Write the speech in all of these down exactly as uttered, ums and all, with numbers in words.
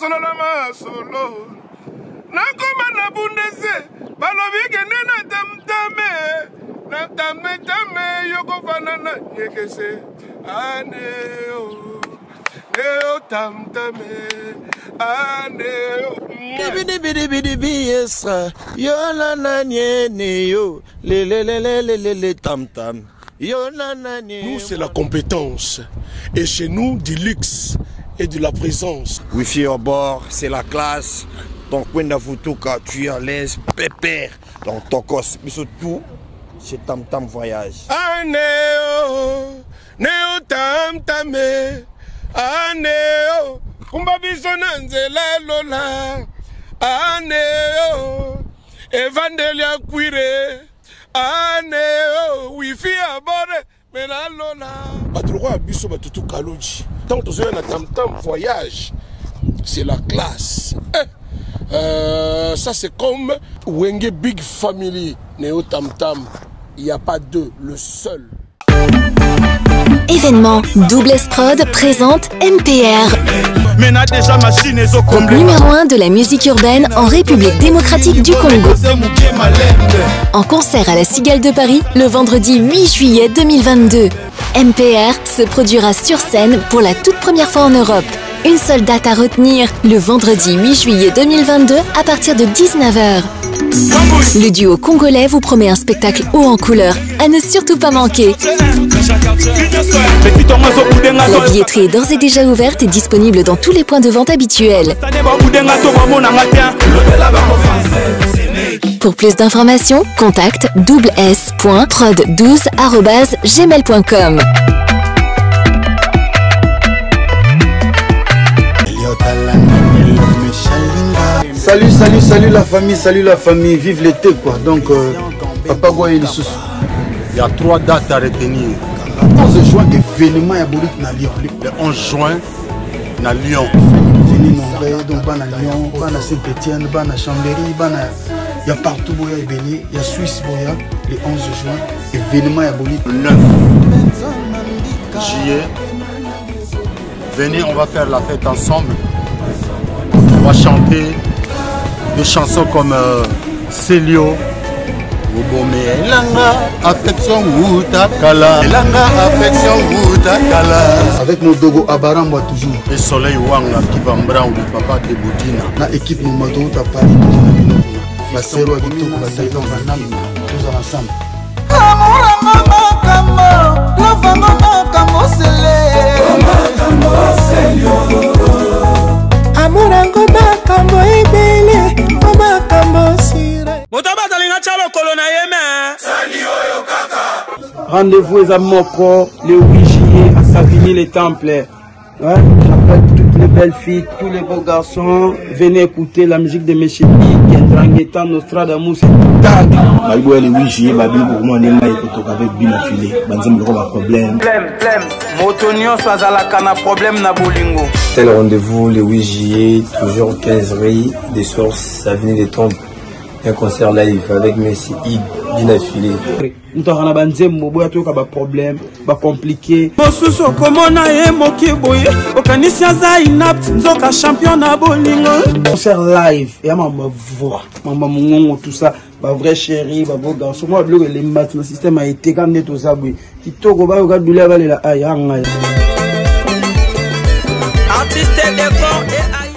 solo la masolo. Nakoma na bundese, balobi kende na tamtame, na tame tame yoko fanana yekese, aneo, neo tamtame, aneo. Bidi bidi bidi biesra, yo la na nye ne yo, le le le le le le le tam tam, yo la na nye. Nous c'est la compétence, et chez nous du luxe et de la présence. Wifi au bord, c'est la classe. Donc, quand tu es à l'aise, pépère. Donc, ton cos, mais surtout, c'est Tam Tam Voyage. Ah, néo, néo tam tamé, ah, néo, kumba bisona nzela lola, ah, néo, evandelia cuire, ah, néo, wifi à bord, mais la lola. Badroua biso batutu kaloji. Tant que tu es à Tam Tam Voyage, c'est la classe. Eh. Euh, ça c'est comme Wenge Big Family, Néo Tam Tam. Il n'y a pas deux, le seul. Événement Double S Prod présente M P R. Groupe numéro un de la musique urbaine en République démocratique du Congo. En concert à la Cigale de Paris le vendredi huit juillet deux mille vingt-deux. M P R se produira sur scène pour la toute première fois en Europe. Une seule date à retenir, le vendredi huit juillet deux mille vingt-deux à partir de dix-neuf heures. Le duo congolais vous promet un spectacle haut en couleur, à ne surtout pas manquer. La billetterie est d'ores et déjà ouverte et disponible dans tous les points de vente habituels. Pour plus d'informations, contacte double s point prod douze arobase gmail point com. Salut, salut, salut la famille, salut la famille, vive l'été quoi. Donc, euh, Papa Goye le sous. Il y a trois dates à retenir. Le onze juin, événement à Boulik na Lyon. Le onze juin, na Lyon. Venez nombreux, donc ban à Lyon, ban à Saint-Étienne, ban à Chambéry, ban à... Il y a partout Boya et Béni, il y a Suisse Boya, le onze juin, événement à Boulik. Le neuf juillet, venez, on va faire la fête ensemble. On va chanter des chansons comme euh, Célio, affection Wutakala, affection Wutakala. Avec nos dogo Abaramba toujours. Et Soleil Wanga qui va mbra ou le papa de Boudina. La équipe nous m'a tout à Paris. La Sero Agito, la Taïwan Vanam, tous ensemble. Amorango makambo ebele, makambo sire. Motaba talinga chalo kolona yeme. Sani oyo kaka. Rendez-vous les Amoko le huit juillet à Savigny les Temples. Ouais, j'appelle toutes les belles filles, tous les beaux garçons, venez écouter la musique de Meshipi, qui est Tranguetan, Nostradamus, Tag. Malgré le huit juillet, ma vie pour moi, on est là avec Bina Filé. Banzem le gros problème. Problème, problème. Motonio soit à la cana problème na bolingo. C'est le rendez-vous le huit juillet, toujours quinze rue des sources, Avenue des Temples. Un concert live avec Messi Id, Bina Filé. Nous avons un problème, pas compliqué. Bosuso komona ye mokiboye, okanisia za inapt nzoka champion na bolingo. Concert live, et à ma voix, maman mon tout ça, ma vraie chérie, ma beau garçon. Moi, le maths, le système a été quand net aux abris. Qui togo ba regarde douleur va la aïe. Artiste de corps et aïe.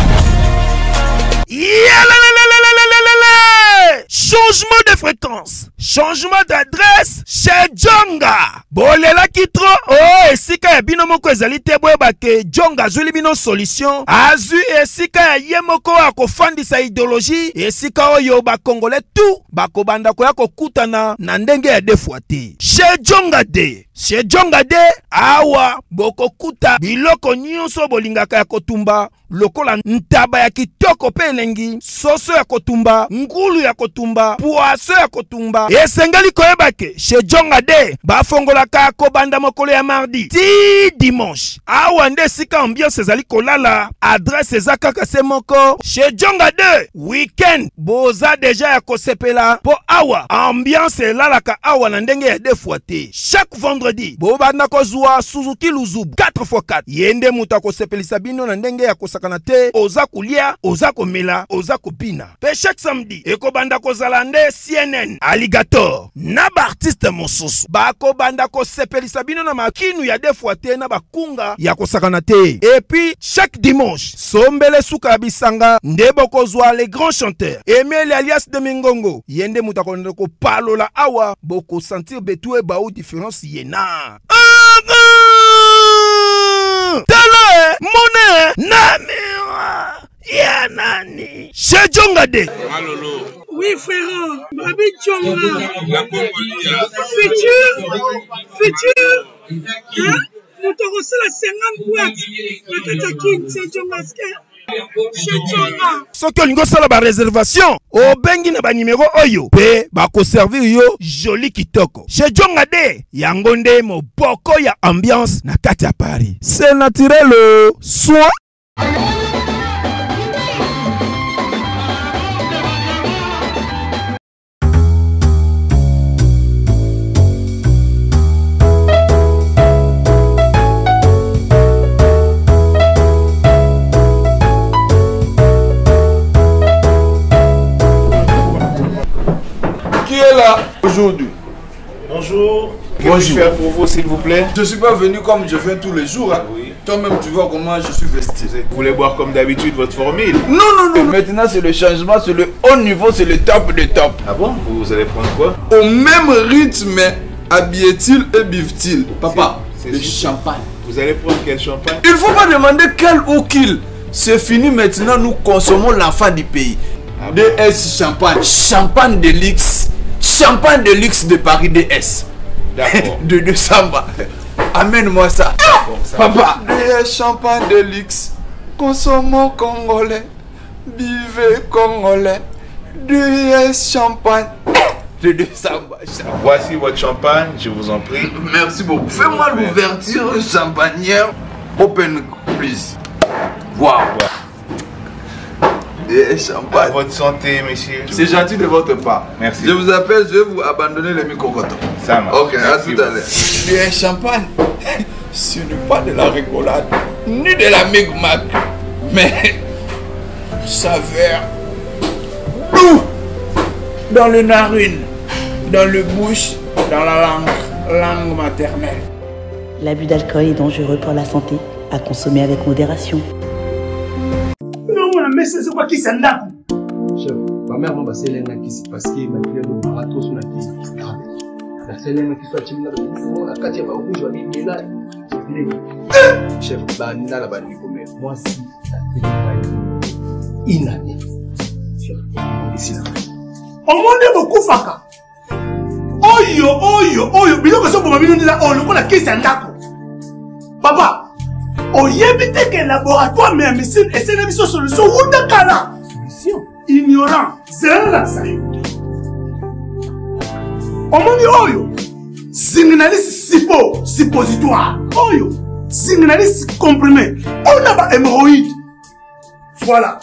Changement de fréquence, changement d'adresse chez Djonga. Bolela kitro, oh, esika ya bino moko ezali te boyeba ke Djonga azuli bino solution. Azu esika ya ye moko akofandisa idéologie, esika oyo ba Congolais tout bakobanda koya kokutana na ndenge ya defuate. Chez Djonga de, chez Djonga de, awa bokokuta biloko nyonso bolingaka ya kotumba. Lokola ntaba ya kitoko pe elengi, soso ya kotumba, ngulu ya kotumba, poaso ya kotumba. Esengeli koyebake, chez Djonga de, bafongolaka kobanda mokolo ya mardi ti dimanche. Awa nde sika ambiance ezali kolala, adresse eza kaka se moko. Chez Djonga de, weekend, boza deja ya kosepela, po awa, ambiance elalaka awa na ndenge ya defuate. Chaque vendredi vendredi bobanda kozwa Suzuki Luzubu quatre fois quatre yende muta kosepelisa bino na ndenge ya kosakana te oza kulia oza komela oza kopina pe chaque samedi ekobanda kozala nde C N N Alligator na ba artiste mosusu bakobanda kosepelisa bino na makinu ya defwa te na bakunga ya kosakana te et puis chaque dimanche sombele suka bisanga nde bokozwa les grands chanteurs Emile alias de Mingongo yende muta konde ko palola awa boko sentir betou e ba ou différence yena tala monnaie namira ya nani chez Djonga de Malolo. Oui frère, Babi Djonga. Futur, futur. Hein? Nous t'aurons la cinquante boîtes. La Katakin, c'est Djonga. Chez Djonga. Soki olingo sala ba réservation o bengi na ba numéro oyo pe ba ko servir yo joli kitoko chez Djonga de yango nde moboko ya ambiance na kati ya Paris. C'est naturel soit aujourd'hui. Bonjour. Que puis-je faire pour vous, s'il vous plaît? Je suis pas venu comme je viens tous les jours. Hein. Oui. Toi-même, tu vois comment je suis vesti. Vous voulez boire comme d'habitude votre formule? Non, non, non. Maintenant, c'est le changement, c'est le haut niveau, c'est le top de top. Ah bon? Vous allez prendre quoi? Au même rythme, habille-t-il et bive-t-il? Papa, le champagne. Vous allez prendre quel champagne? Il faut pas demander quel ou qu'il. C'est fini maintenant, nous consommons l'enfant du pays. Ah bon? D S champagne. Champagne de luxe. Champagne de luxe de Paris D S. D'accord. De décembre. Amène-moi ça. ça. Papa. D S champagne de luxe. Consommons congolais. Buvez congolais. D S champagne de décembre. Voici votre champagne, je vous en prie. Merci beaucoup. Fais-moi l'ouverture champagnière. Open, please. Wow. wow. Et champagne. À votre santé, monsieur. C'est gentil de votre part. Merci. Je vous appelle, je vais vous abandonner les micro-cotons. Ça marche. Ok, à tout à l'heure. Le champagne, ce n'est pas de la rigolade, ni de la micmac, mais saveur doux dans le narine, dans le bouche, dans la langue, langue maternelle. L'abus d'alcool est dangereux pour la santé, à consommer avec modération. Mais c'est quoi qui s'en a? Chef, ma mère m'a passé l'un qui s'est passé, ma mère m'a barato sur la tête. La seule l'un qui soit timide, la quatrième fois où je vais aller là. Chef, banana la banane comme moi si la télé inanée. Chef, ici là. On m'a beaucoup faka. Oyo, oyo, oyo, bilo que ça pour ma vie nous là, oh le coup la qui s'en a. Papa. Oyebite que laboratoire mais médecine et c'est une solution ou d'accord solution ignorant c'est la ça omoni oyo signaliste sipo suppositoire oyo signaliste comprimé on a ba hémorroïde voilà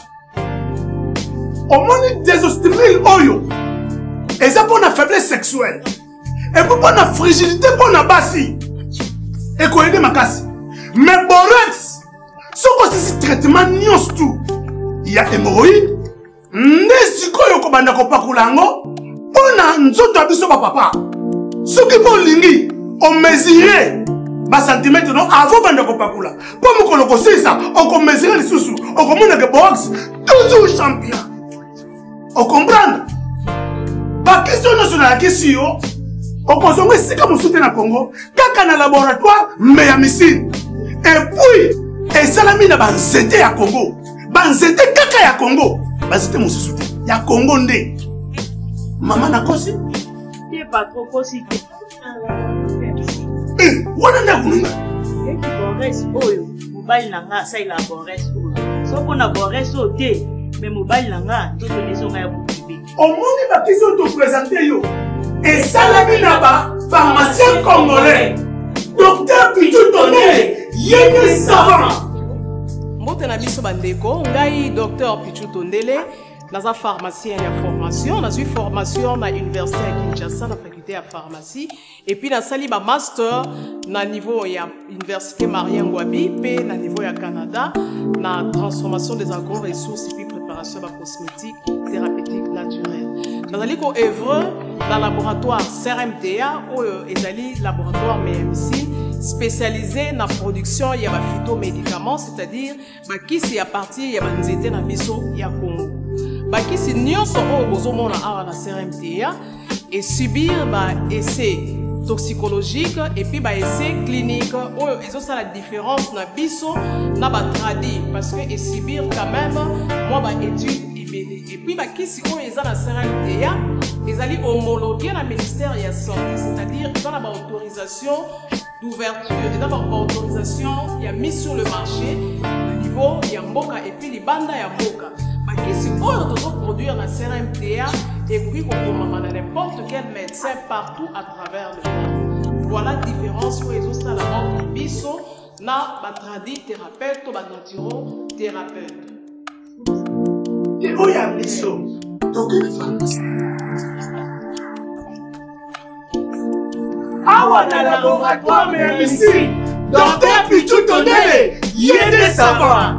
omoni désostimile oyo et ça pour la faiblesse sexuelle et pour la fragilité pour la bassi et quoi aider ma casse. Mais borax, ce que c'est ce traitement nyos tout. Il y a hémorroïde, nesiko yoko banda ko pakulango, pona nzoto abiso ba papa. Ce qui bon lingi, on mesurait ba centimètre non avant banda ko pakula. Pour me koloko c'est ça, on ko mesurer les sous-sous, on ko mona que borax toujours champion. On comprend? Ba question nationale question, on consomme c'est comme soutien na Congo, kaka na laboratoire mais ya missile. Et puis, et salami na banzete ya Congo. Banzete kaka ya Congo. Banzete mosusu te. Ya Congo nde. Maman na kosi? Ye pas trop kosi. Eh, wana nda kununga. E ki Boris oyo, mobile nanga sa ila Boris oyo. Soko na Boris o te, mais mobile nanga to to leso nga ya bukibe. Omoni ba question to présenter yo. Et salami na ba pharmacien congolais. Docteur Pichou Tondele. Yéné savant. Motena biso bandeko, ngai docteur Pichou Tondele, Dans la pharmacie, il y a formation. Dans une formation, dans l'université à Kinshasa, dans la faculté de pharmacie. Et puis, dans le master, dans le niveau, il y a l'université Marien Ngouabi, puis dans le niveau, il y a Canada, dans la transformation des agro-ressources et puis préparation de la cosmétique thérapeutique naturelle. Dans le œuvre, dans le laboratoire C R M T A, ou le laboratoire M M C, spécialisé dans la production, il y a des phytomédicaments, c'est-à-dire, qui c'est à partir, il y a des étés dans le biso, il y a Congo. Qui c'est nyonso au bozomona à la C R M T A et subir des essais toxicologiques et puis des essais cliniques. Et ça, c'est la différence dans le biso, dans le tradi, parce que subir quand même, moi, des études. Et puis, qui c'est au la C R M T A, ils allaient homologuer le ministère de la Santé, c'est-à-dire qu'ils ont l'autorisation d'ouverture, et d'abord l'autorisation, il y a mis sur le marché, le niveau, il y a Mboka, et puis les bandes, il y a Mboka. Mais si on doit produire la C R M T A, et puis on peut n'importe quel médecin partout à travers le monde. Voilà la différence où ils ont ça là-bas, biso, na batradi thérapeute, ou naturothérapeute. Et où il y a biso? Donc, awa na laboratoire mais ici docteur Pichu Tondele yende savoir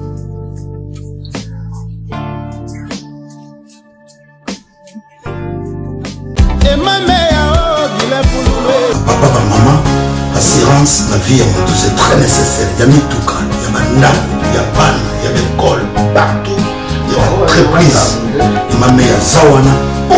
papa ba maman assurance la vie c'est très nécessaire. Il y a mis tout cas, il y a mandam, il y a pan, il y a l'école partout, il y a entreprise, il y a ma mère zawana.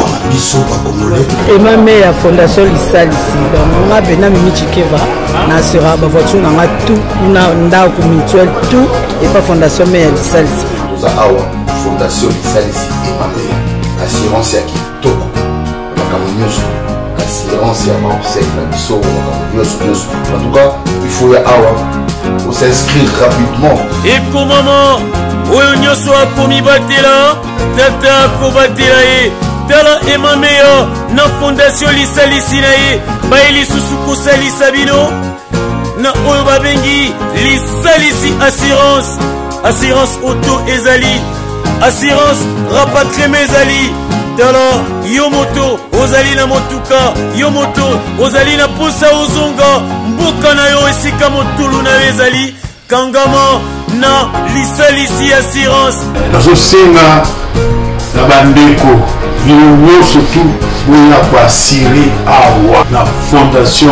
Et ma mère fondation Lisali donc on bena mimi chikeva na sera ba voiture na tout na nda ko mutuel tout et pas fondation mère Lisali nous a awa fondation Lisali et ma mère assurance ya kitoko bakamunyoso assurance ya mausek na biso bakamunyoso en tout cas il faut ya awa on s'inscrire rapidement et pour maman oyo nyoso akomi batela tata ko batela e tala emameya na fondation lisalisi na ye bayeli susu kosalisa bino na oyo babengi lisalisi assurance assurance auto ezali assurance rapatriement ezali tala yo moto ozali na motuka yo moto ozali na posa ozonga mboka na yo esika motulu na yo ezali kangama na lisalisi assurance nazosenga na bandeko nous surtout pour assurer à la fondation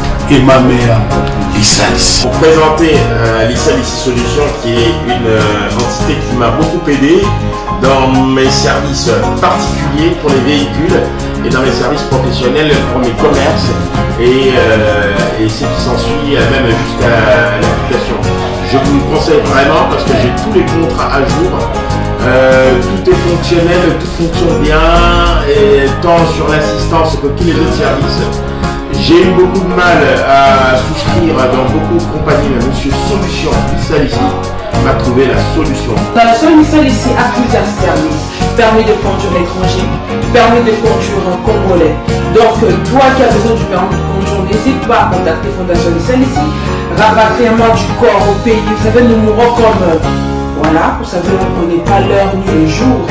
Emamea Lisalisi. Pour présenter euh, Lisalisi Solutions, qui est une euh, entité qui m'a beaucoup aidé dans mes services particuliers pour les véhicules et dans mes services professionnels pour mes commerces et, euh, et ce qui s'ensuit même jusqu'à l'application. Je vous le conseille vraiment parce que j'ai tous les contrats à jour. Euh, tout est fonctionnel, tout fonctionne bien, et tant sur l'assistance que tous les autres services. J'ai eu beaucoup de mal à souscrire dans beaucoup de compagnies, mais Monsieur Solution Lisalisi m'a trouvé la solution. La solution ici a plusieurs services. Permis de conduire étranger, permis de conduire congolais. Donc toi qui as besoin du permis de conduire, n'hésite pas à contacter Fondation Lisalisi. Rapatriement du corps au pays, vous savez, nous mourons comme... Voilà, vous savez, on n'est pas l'heure ni le jour.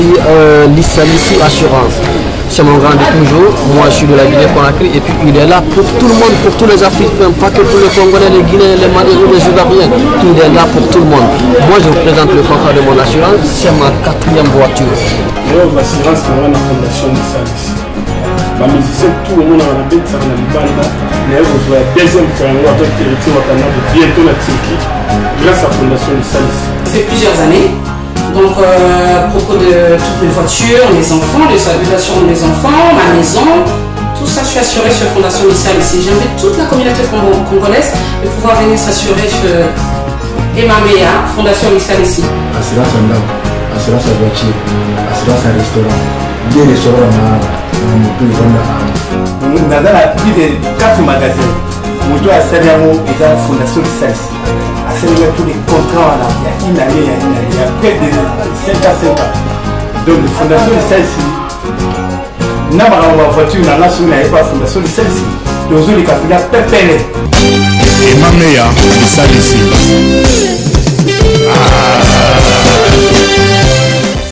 Lisalisi Assurance, c'est mon grand de toujours. Moi, je suis de la Guinée-Conakry et puis il est là pour tout le monde, pour tous les Africains, pas que pour les Congolais, les Guinéens, les Maliens, les Ivoiriens. Il est là pour tout le monde. Moi, je vous présente le contrat de mon assurance. C'est ma quatrième voiture. L'assurance, c'est la fondation Lisalisi. Les musiciens, tout le monde a la bête, ça va la mais vous avez la deuxième fois, on va faire bientôt la Turquie grâce à la fondation Lisalisi. Ça fait plusieurs années. Donc, euh, à propos de toutes mes voitures, mes enfants, les salutations des enfants, ma maison, tout ça, je suis assurée sur Fondation Lisalisi. J'invite toute la communauté congolaise de pouvoir venir s'assurer chez Emamea, Fondation Lisalisi. Assurance en dame, assurance en voiture, assurance en restaurant, des restaurants dans mon pays. Nous avons plus de quatre magasins. Nous avons la Fondation Lisalisi. À tous les contrats, il y a une année, il y a une année, il y a près de cinq à sept ans. Donc, la Fondation Lisalisi, nous avons ma voiture, nous avons la Fondation Lisalisi. Nous avons les capitales Pépélé. Emamea Lisalisi. Ah.